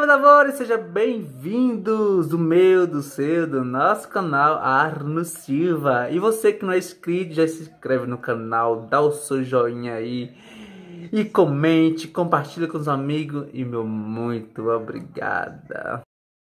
meus amores, sejam bem-vindos do meu, do seu, do nosso canal Arno Silva. E você que não é inscrito, já se inscreve no canal, dá o seu joinha aí e comente, compartilha com os amigos e meu muito obrigada.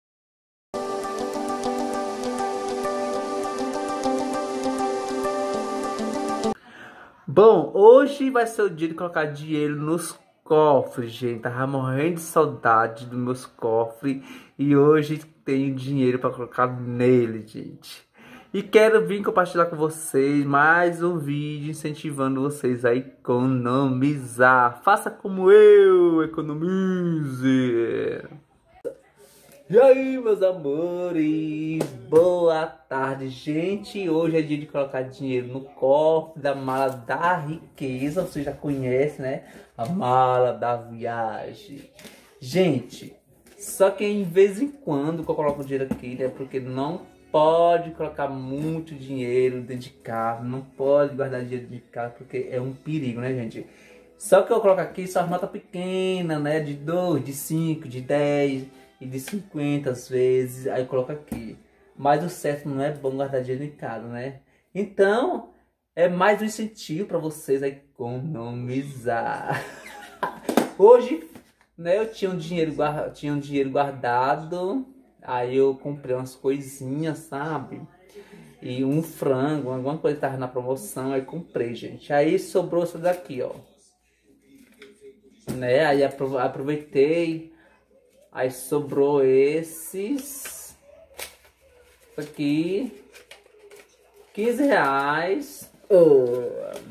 Bom, hoje vai ser o dia de colocar dinheiro nos cofres, gente. Tava morrendo de saudade dos meus cofres e hoje tenho dinheiro para colocar nele, gente. E quero vir compartilhar com vocês mais um vídeo incentivando vocês a economizar. Faça como eu, economize. E aí, meus amores, boa tarde, gente. Hoje é dia de colocar dinheiro no cofre da mala da riqueza. Você já conhece, né? A mala da viagem. Gente, só que em vez em quando que eu coloco dinheiro aqui, né? Porque não pode colocar muito dinheiro dentro de casa. Não pode guardar dinheiro dentro de casa, porque é um perigo, né, gente? Só que eu coloco aqui só as notas pequenas, né? De 2, de 5, de 10... e de 50 às vezes, aí coloca aqui. Mas o certo não é bom guardar dinheiro em casa, né? Então, é mais um incentivo para vocês a economizar. Hoje, né, eu tinha um dinheiro guardado, aí eu comprei umas coisinhas, sabe? E um frango, alguma coisa que tava na promoção, aí comprei, gente. Aí sobrou isso daqui, ó. Né? Aí aproveitei. Aí sobrou esses. Isso aqui. 15 reais. Oh.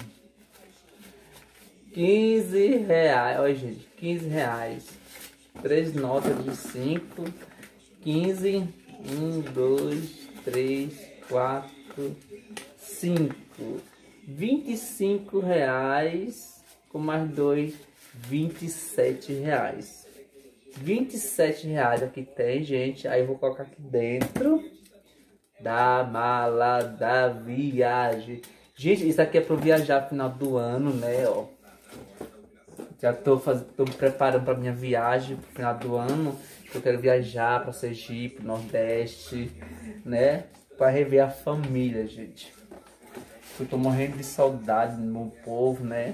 15 reais. Olha, gente. 15 reais. 3 notas de 5. 15. 1, 2, 3, 4, 5. 25 reais. Com mais 2, 27 reais. 27 reais aqui tem, gente. Aí eu vou colocar aqui dentro da mala da viagem. Gente, isso aqui é para viajar no final do ano, né? Ó, já tô me preparando para minha viagem pro final do ano. Eu quero viajar para Sergipe, Nordeste, né? Para rever a família, gente. Eu tô morrendo de saudade do meu povo, né?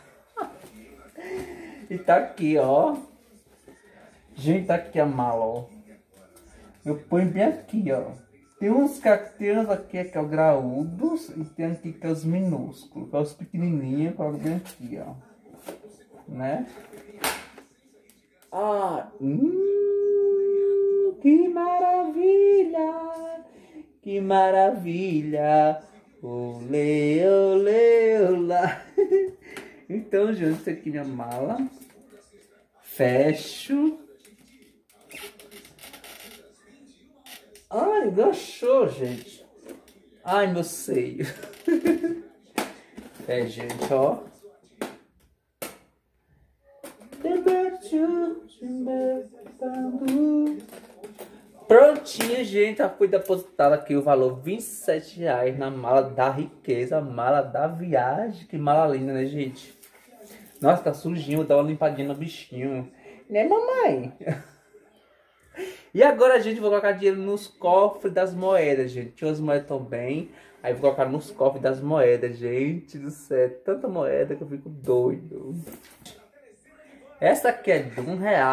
E tá aqui, ó. Gente, tá aqui a mala, ó. Eu ponho bem aqui, ó. Tem uns cacteiros aqui que é o graúdos e tem aqui que é os minúsculos. Que é os pequenininhos, coloco bem aqui, ó. Né? Ah, que maravilha! Que maravilha! Olê, olê, olá! Então, gente, isso aqui é minha mala. Fecho. Ai, gostou, gente. Ai, meu seio. É, gente, ó. Prontinho, gente. Já foi depositado aqui o valor 27 reais na mala da riqueza. Mala da viagem. Que mala linda, né, gente? Nossa, tá sujinho. Vou dar uma limpadinha no bichinho. Né, mamãe? E agora a gente vai colocar dinheiro nos cofres das moedas, gente. Tinha as moedas também. Aí vou colocar nos cofres das moedas, gente do céu. Tanta moeda que eu fico doido. Essa aqui é de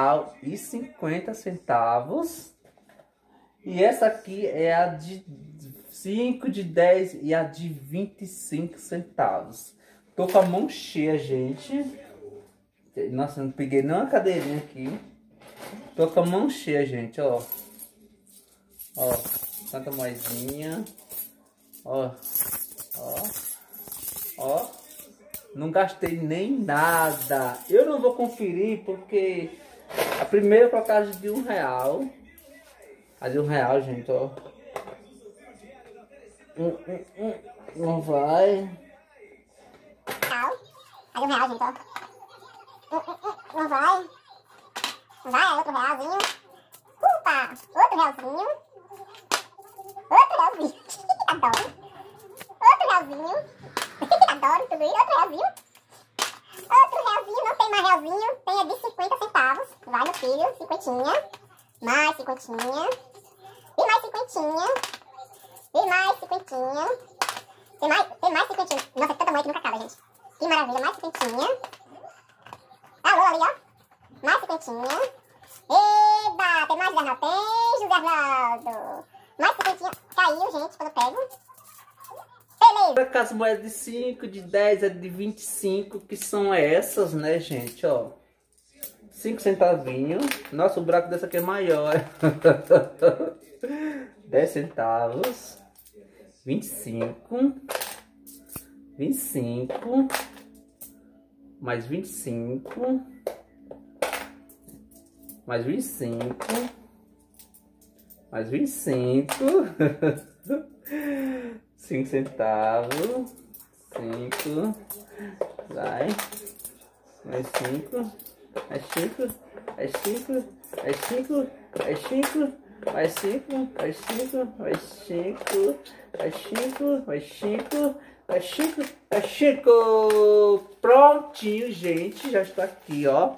R$1,50. E essa aqui é a de 5, de 10 e a de 25 centavos. Tô com a mão cheia, gente. Nossa, não peguei nenhuma cadeirinha aqui. Tô com a mão cheia, gente, ó. Ó, tanta moedinha. Ó, ó, ó. Não gastei nem nada. Eu não vou conferir porque a primeira colocagem de R$1. A de R$1, gente, ó. Não vai. A de R$1, gente, ó. Não vai. Vai, outro realzinho. Opa! Outro realzinho. Outro realzinho. Adoro. Outro realzinho. Adoro tudo isso. Outro realzinho. Outro realzinho. Não tem mais realzinho. Tem é de 50 centavos. Vai no filho. 50. Mais 50. E mais 50. E mais 50. Tem mais 50. Nossa, é tanta moeda que nunca acaba, gente. Que maravilha, mais 50. Alô, ali, ó. Mais 50. Eba, tem mais José Arnaldo. Tem José Arnaldo. Mais 50. Caiu, gente, quando eu pego. Beleza. As moedas de 5, de 10, de 25, que são essas, né, gente, ó. 5 centavinhos. Nossa, o buraco dessa aqui é maior. 10 centavos. 25. 25. Mais 25. Mais 25. Mais 25. 5 centavos. 5. Vai. Mais 5. Mais 5. Mais 5. Mais 5. Mais 5. Mais 5. Mais 5. Mais 5. Mais 5. Mais 5. Mais 5. Mais 5. Prontinho, gente. Já está aqui, ó.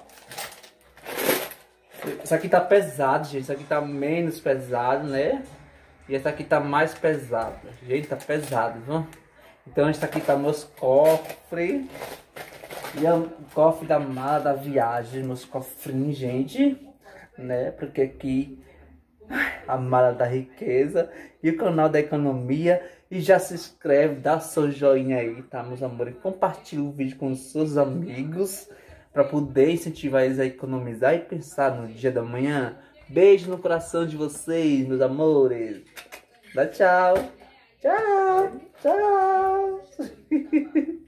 Isso aqui tá pesado, gente. Isso aqui tá menos pesado, né? E essa aqui tá mais pesada. Gente, tá pesado, viu? Então, esse aqui tá meus cofres. E é o cofre da mala da viagem. Meus cofrinhos, gente. Né? Porque aqui a mala da riqueza. E o canal da economia. E já se inscreve, dá seu joinha aí, tá, meus amores? Compartilha o vídeo com os seus amigos. Para poder incentivar eles a economizar e pensar no dia da manhã. Beijo no coração de vocês, meus amores. Dá tchau. Tchau. Tchau.